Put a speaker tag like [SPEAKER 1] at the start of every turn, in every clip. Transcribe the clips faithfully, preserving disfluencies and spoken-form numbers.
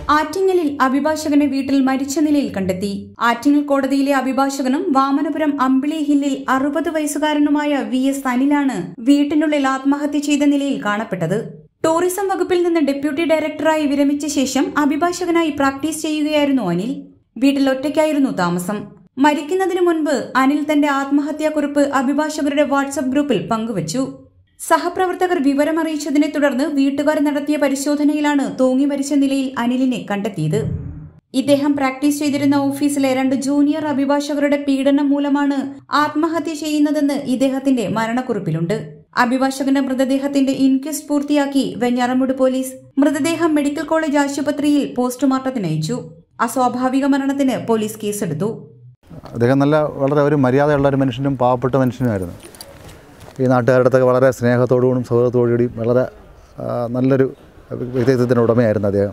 [SPEAKER 1] ആറ്റിങ്ങലിൽ അഭിഭാഷകനെ വീട്ടിൽ മരിച്ച നിലയിൽ കണ്ടെത്തി. ആറ്റിങ്ങൽ കോടതിയിലെ അഭിഭാഷകനും വാമനപുരം അമ്പിളി ഹില്ലിൽ അറുപത് വയസ്സുകാരനുമായ വി എസ് അനിലാണ് വീട്ടിനുള്ളിൽ ആത്മഹത്യ ചെയ്ത നിലയിൽ കാണപ്പെട്ടത്. ടൂറിസം വകുപ്പിൽ നിന്ന് ഡെപ്യൂട്ടി ഡയറക്ടറായി വിരമിച്ച ശേഷം അഭിഭാഷകനായി പ്രാക്ടീസ് ചെയ്യുകയായിരുന്നു അനിൽ. വീട്ടിൽ ഒറ്റയ്ക്കായിരുന്നു താമസം. മരിക്കുന്നതിനു മുൻപ് അനിൽ തന്റെ ആത്മഹത്യാക്കുറിപ്പ് അഭിഭാഷകരുടെ വാട്സ്ആപ്പ് ഗ്രൂപ്പിൽ പങ്കുവച്ചു. സഹപ്രവർത്തകർ വിവരമറിയിച്ചതിനെ തുടർന്ന് വീട്ടുകാർ നടത്തിയ പരിശോധനയിലാണ് തൂങ്ങി മരിച്ച നിലയിൽ അനിലിനെ കണ്ടെത്തിയത്. ഇദ്ദേഹം പ്രാക്ടീസ് ചെയ്തിരുന്ന ഓഫീസിലെ രണ്ട് ജൂനിയർ അഭിഭാഷകരുടെ പീഡനം മൂലമാണ് ആത്മഹത്യ ചെയ്യുന്നതെന്ന് ഇദ്ദേഹത്തിന്റെ മരണക്കുറിപ്പിലുണ്ട്. അഭിഭാഷകന്റെ മൃതദേഹത്തിന്റെ ഇൻക്വസ്റ്റ് പൂർത്തിയാക്കി വെഞ്ഞാറമൂട് പോലീസ് മൃതദേഹം മെഡിക്കൽ കോളേജ് ആശുപത്രിയിൽ പോസ്റ്റ്മോർട്ടത്തിന് അയച്ചു. അസ്വാഭാവിക മരണത്തിന് പോലീസ് കേസെടുത്തു.
[SPEAKER 2] അദ്ദേഹം നല്ല വളരെ ഒരു മര്യാദയുള്ള ഒരു മനുഷ്യനും പാവപ്പെട്ട മനുഷ്യനുമായിരുന്നു. ഈ നാട്ടുകാരുടെ വളരെ സ്നേഹത്തോടുകൂടിയും സൗഹൃദത്തോടുകൂടിയും വളരെ നല്ലൊരു വ്യക്തിത്വത്തിൻ്റെ ഉടമയായിരുന്നു അദ്ദേഹം.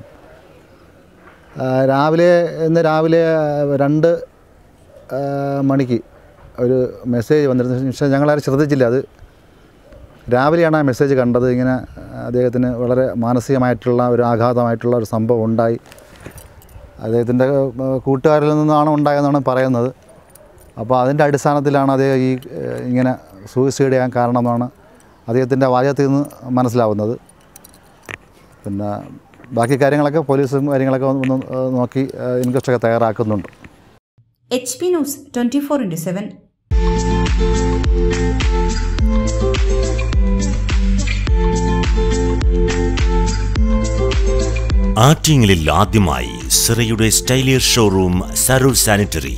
[SPEAKER 2] രാവിലെ ഇന്ന് രാവിലെ രണ്ട് മണിക്ക് ഒരു മെസ്സേജ് വന്നിരുന്ന പക്ഷേ ഞങ്ങളാരും ശ്രദ്ധിച്ചില്ല. അത് രാവിലെയാണ് ആ മെസ്സേജ് കണ്ടത്. ഇങ്ങനെ അദ്ദേഹത്തിന് വളരെ മാനസികമായിട്ടുള്ള ഒരു ആഘാതമായിട്ടുള്ള ഒരു സംഭവം ഉണ്ടായി. അദ്ദേഹത്തിൻ്റെ കൂട്ടുകാരിൽ നിന്നാണ് ഉണ്ടായതെന്നാണ് പറയുന്നത്. അപ്പോൾ അതിൻ്റെ അടിസ്ഥാനത്തിലാണ് അദ്ദേഹം ഈ ഇങ്ങനെ സൂയിസൈഡ് ചെയ്യാൻ കാരണമെന്നാണ് അദ്ദേഹത്തിൻ്റെ വാചകത്തിൽ നിന്ന് മനസ്സിലാവുന്നത്. പിന്നെ ബാക്കി കാര്യങ്ങളൊക്കെ പോലീസും കാര്യങ്ങളൊക്കെ ഒന്ന് നോക്കി ഇൻക്വസ്റ്റൊക്കെ തയ്യാറാക്കുന്നുണ്ട്.
[SPEAKER 1] H P news twenty four into seven.
[SPEAKER 3] ആറ്റിങ്ങലിൽ ആദ്യമായി സിറയുടെ സ്റ്റൈലിയർ showroom Sarur sanitary.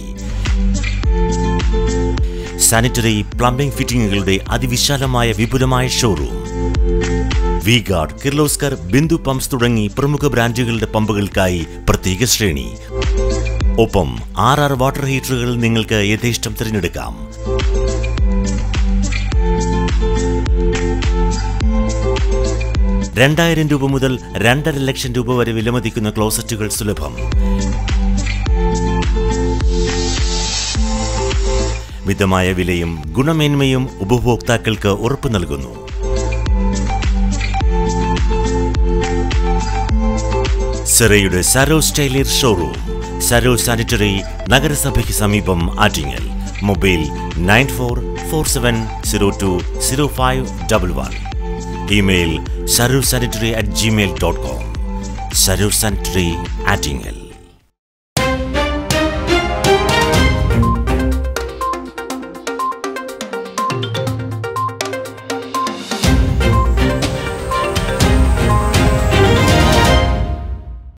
[SPEAKER 3] Sanitary plumbing ഫിറ്റിംഗുകളുടെ അതിവിശാലമായ വിപുലമായ showroom. V Guard, Kirloskar, Bindu pumps തുടങ്ങി പ്രമുഖ ബ്രാൻഡുകളുടെ പമ്പുകൾക്കായി പ്രത്യേക ശ്രേണി. ഒപ്പം ആർ ആർ വാട്ടർ ഹീറ്ററുകൾ നിങ്ങൾക്ക് യഥേഷ്ടം തിരഞ്ഞെടുക്കാം. രണ്ടായിരം രൂപ മുതൽ രണ്ടര ലക്ഷം രൂപ വരെ വിലമതിക്കുന്ന ക്ലോസറ്റുകൾ സുലഭം. മിതമായ വിലയും ഗുണമേന്മയും ഉപഭോക്താക്കൾക്ക് ഉറപ്പു നൽകുന്നു. സിറയുടെ സരോ സ്റ്റൈലിയർ ഷോറൂം, സരോ സാനിറ്ററി, നഗരസഭയ്ക്ക് സമീപം, Attingal. Mobile nine four four seven zero two zero five double one. Email sarursanitary at gmail dot com. Sarur Sanitary, Attingel.